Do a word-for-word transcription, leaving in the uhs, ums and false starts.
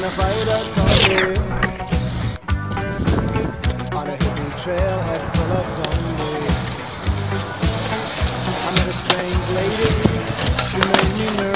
a fighter come on a hippie trailhead full of zombies. I met a strange lady, she made me nervous.